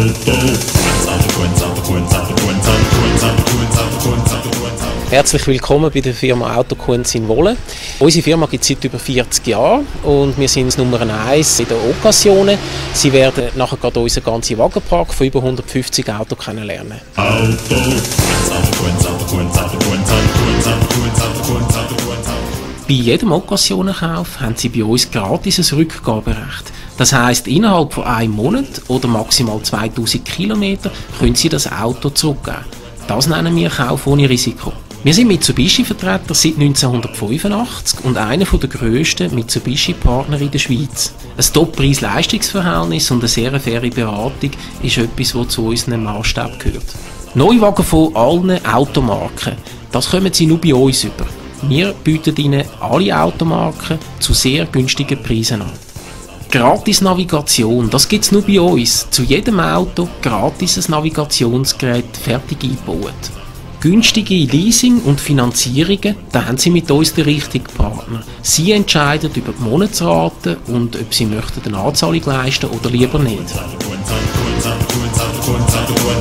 Herzlich willkommen bei der Firma Autokunz in Wohlen. Unsere Firma gibt es seit über 40 Jahren und wir sind Nummer 1 in den Occasionen. Sie werden nachher gerade unseren ganzen Wagenpark von über 150 Autos kennenlernen. Bei jedem Occasionenkauf haben Sie bei uns gratis ein Rückgaberecht. Das heisst, innerhalb von einem Monat oder maximal 2000 Kilometer können Sie das Auto zurückgeben. Das nennen wir Kauf ohne Risiko. Wir sind Mitsubishi-Vertreter seit 1985 und einer der grössten Mitsubishi-Partner in der Schweiz. Ein Top-Preis-Leistungsverhältnis und eine sehr faire Beratung ist etwas, das zu unseren Maßstäben gehört. Neuwagen von allen Automarken, das kommen Sie nur bei uns über. Wir bieten Ihnen alle Automarken zu sehr günstigen Preisen an. Gratis Navigation, das gibt es nur bei uns. Zu jedem Auto gratis ein Navigationsgerät fertig eingebaut. Günstige Leasing- und Finanzierungen, da haben Sie mit uns den richtigen Partner. Sie entscheiden über die Monatsrate und ob Sie möchten eine Anzahlung leisten oder lieber nicht.